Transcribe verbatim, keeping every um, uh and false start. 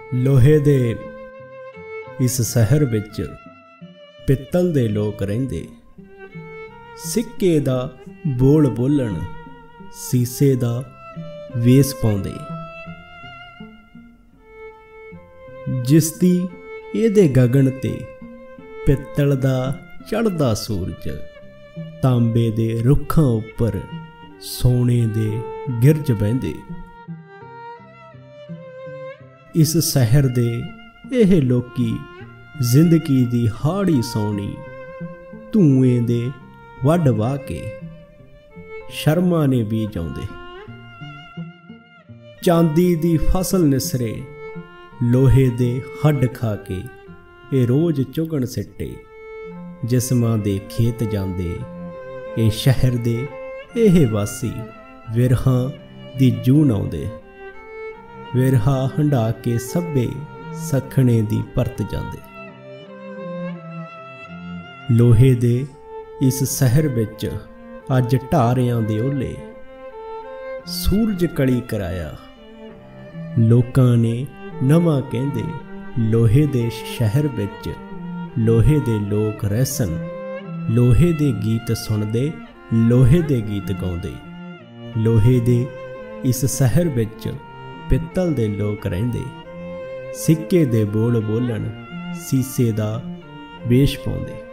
लोहे दे इस शहर विच पित्तल दे लोक रहिंदे, सिक्के दा बोल बोलण सीसे दा वेस पाउंदे। जिसदी इहदे गगन ते पित्तल दा चढ़दा सूरज, तांबे दे रुखां उपर सोने दे गिरज बहिंदे। इस शहर दे एह लोकी जिंदगी दी हाड़ी सौनी धुएं दे वड वाह के शर्मा ने बीज आउंदे। चांदी दी फसल निसरे लोहे दे हड्ड खा के ए रोज चुगण सिट्टे जिस्मां दे खेत जांदे। ए शहर दे एह वासी विरहां दी जून आउंदे। विरहा हंडा के सभे सखणे दी परत जांदे। लोहे दे इस शहर विच अज ढारियां दे ओले सूरज कली कराया। लोकां ने नवां कहंदे लोहे दे शहर विच लोहे दे लोक रहसन। लोहे दे गीत सुनदे लोहे दे गीत गाउंदे। लोहे दे इस शहर विच पित्तल दे लोक रहिंदे, सिक्के दे बोल बोलण सीसे दा वेश पाउंदे।